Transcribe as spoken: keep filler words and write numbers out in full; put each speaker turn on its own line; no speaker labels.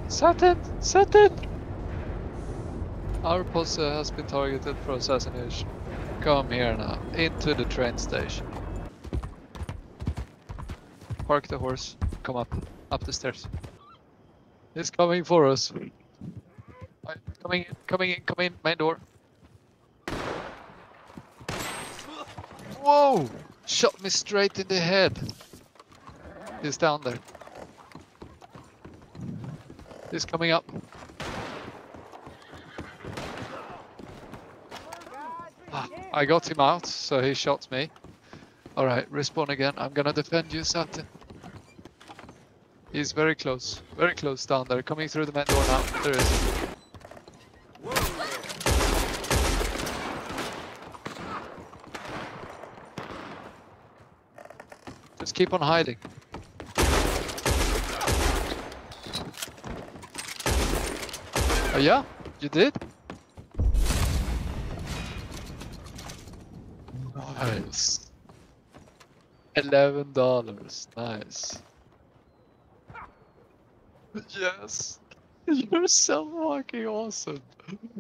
Satin! Satin! Our posse has been targeted for assassination. Come here now, into the train station. Park the horse, come up, up the stairs. He's coming for us. Coming in, coming in, come in, main door. Whoa! Shot me straight in the head. He's down there. He's coming up. Ah, I got him out, so he shot me. Alright, respawn again. I'm gonna defend you, Satin. He's very close. Very close down there. Coming through the main door now. There is. Just keep on hiding. Oh yeah? You did? Nice. Eleven dollars. Nice. Yes. You're so fucking awesome.